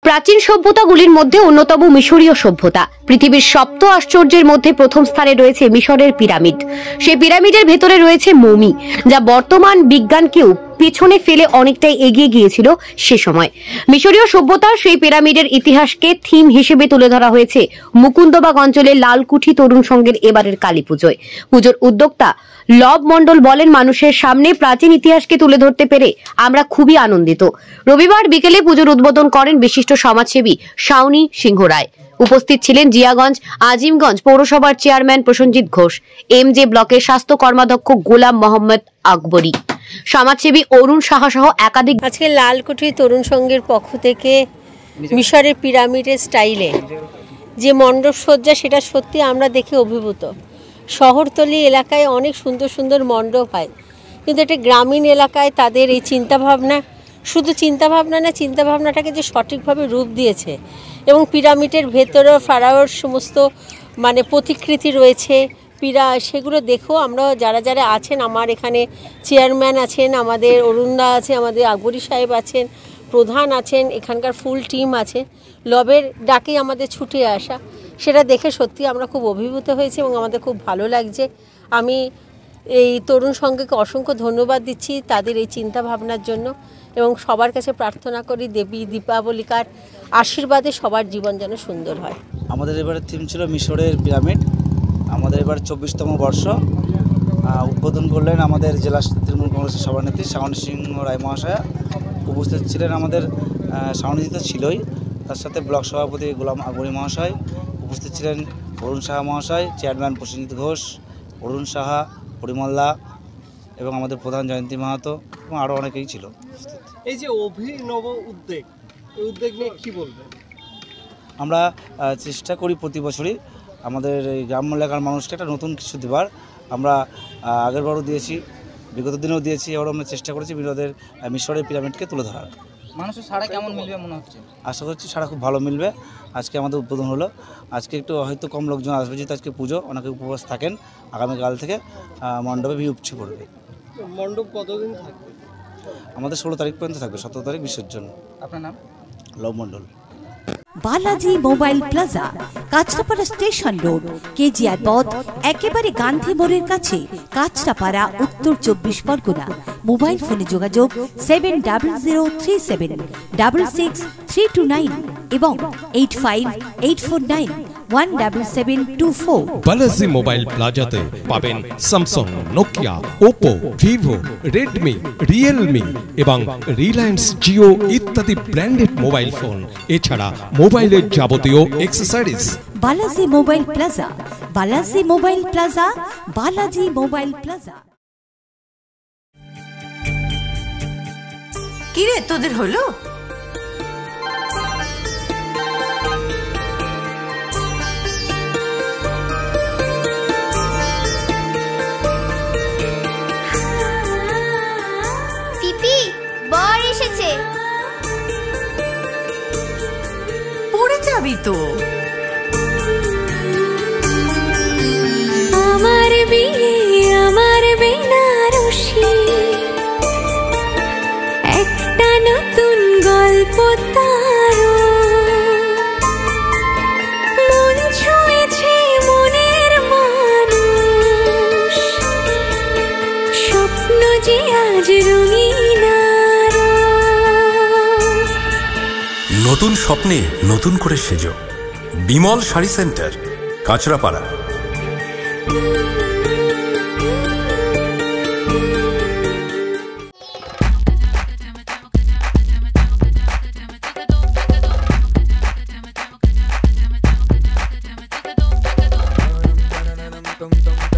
প্রাচীন সভ্যতাগুলির মধ্যে অন্যতম মিশরীয় সভ্যতা। পৃথিবীর সপ্ত আশ্চর্যের মধ্যে প্রথম স্থানে রয়েছে মিশরের পিরামিড। সেই পিরামিডের ভেতরে রয়েছে মমি, যা বর্তমান বিজ্ঞানকেও পেছনে ফেলে অনেকটাই এগিয়ে গিয়েছিল সে সময়। মিশরীয় সভ্যতার সেই পিরামিডের ইতিহাসকে থিম হিসেবে তুলে ধরা হয়েছে মুকুন্দবাগ অঞ্চলের লালকুঠি তরুণ সংঘের এবারের কালী পুজোয়। পুজোর উদ্যোক্তা লব মণ্ডল বলেন, মানুষের সামনে প্রাচীন ইতিহাসকে তুলে ধরতে পেরে আমরা খুবই আনন্দিত। রবিবার বিকেলে পুজোর উদ্বোধন করেন বিশিষ্ট সমাজসেবী শাওনি সিংহ রায়। উপস্থিত ছিলেন জিয়াগঞ্জ আজিমগঞ্জ পৌরসভার চেয়ারম্যান প্রসেনজিৎ ঘোষ, এমজে ব্লকের স্বাস্থ্য কর্মাধ্যক্ষ গোলাম মোহাম্মদ আকবরী, সমাজসেবী অরুণ সাহা সহ একাধিক। আজকে লালকুঠি তরুণ সংঘের পক্ষ থেকে মিশরের পিরামিডের স্টাইলে যে মণ্ডপ সজ্জা, সেটা সত্যি আমরা দেখে অভিভূত। শহরতলি এলাকায় অনেক সুন্দর সুন্দর মণ্ডপ হয়, কিন্তু একটা গ্রামীণ এলাকায় তাদের এই চিন্তাভাবনা, শুধু চিন্তাভাবনা না, চিন্তাভাবনাটাকে যে সঠিকভাবে রূপ দিয়েছে। এবং পিরামিডের ভেতরেও ফারাওর সমস্ত প্রতিকৃতি রয়েছে, সেগুলো দেখেও আমরা যারা যারা আছেন, আমার এখানে চেয়ারম্যান আছেন, আমাদের অরুণদা আছে, আমাদের আকবরী সাহেব আছেন, প্রধান আছেন, এখানকার ফুল টিম আছে, লবের ডাকেই আমাদের ছুটে আসা, সেটা দেখে সত্যি আমরা খুব অভিভূত হয়েছি এবং আমাদের খুব ভালো লাগছে। আমি এই তরুণ সংঘকে অসংখ্য ধন্যবাদ দিচ্ছি তাদের এই চিন্তা ভাবনার জন্য, এবং সবার কাছে প্রার্থনা করি দেবী দীপাবলিকার আশীর্বাদে সবার জীবন যেন সুন্দর হয়। আমাদের এবারে থিম ছিল মিশরের পিরামিড। আমাদের এবার 24তম বর্ষ। উদ্বোধন করলেন আমাদের জেলা তৃণমূল কংগ্রেসের সভানেত্রী শাওনি সিংহ রায় মহাশয়া। উপস্থিত ছিলেন আমাদের শাওনি তো ছিলই, তার সাথে ব্লক সভাপতি গোলাম আকবরী মহাশয়, উপস্থিত ছিলেন অরুণ সাহা মহাশয়, চেয়ারম্যান প্রসেনজিৎ ঘোষ, অরুণ সাহা, পরিমল্লা এবং আমাদের প্রধান জয়ন্তী মাহাতো এবং আরও অনেকেই ছিল। এই যে অভিনব উদ্যোগ, এই উদ্যোগ নিয়ে কী বলবেন? আমরা চেষ্টা করি প্রতি বছরই আমাদের এই গ্রাম্য এলাকার মানুষকে একটা নতুন কিছু দেবার। আমরা আগেরবারও দিয়েছি, বিগত দিনেও দিয়েছি, এবারও আমরা চেষ্টা করেছি মিশরের পিরামিডকে তুলে ধরার। মানুষের সাড়া কেমন মিলবে মনে হচ্ছে? আশা করছি সাড়া খুব ভালো মিলবে। আজকে আমাদের উদ্বোধন হলো, আজকে একটু হয়তো কম লোকজন আসবে, যেহেতু আজকে পুজো, অনেকে উপবাস থাকেন। আগামীকাল থেকে মণ্ডপে ভিড় উপচে পড়বে। মণ্ডপ কতদিন থাকবে? আমাদের 16 তারিখ পর্যন্ত থাকবে, 17 তারিখ বিসর্জন। আপনার নাম? Lob Mondal. Balaji mobile plaza, Kanchrapara station road, KGR পথ, একেবারে গান্ধী মোড়ের কাছে, কাঁচরাপাড়া, উত্তর 24 পরগনা। মোবাইল ফোনে যোগাযোগ 7003766329 এবং 8584917724। বালাজি মোবাইল প্লাজাতে পাবেন Samsung, Nokia, Oppo, Vivo, Redmi, Realme এবং রিলায়েন্স জিও ইত্যাদি ব্র্যান্ডেড মোবাইল ফোন, এছাড়া মোবাইলের যাবতীয় accessories. Balaji mobile plaza, Balaji mobile plaza, Balaji mobile plaza. কি রে, তোদের হলো? পিপি, বর এসেছে। পড়ে যাবি তো। আমার বিয়ে, আমার বেনারসি, একটা নতুন গল্প তার, মন ছুঁয়েছে মনের মানুষ, স্বপ্ন যে আজ রঙিন। নতুন স্বপ্নে নতুন করে সেজো। Bimal sari centre, Kanchrapara. Dum dum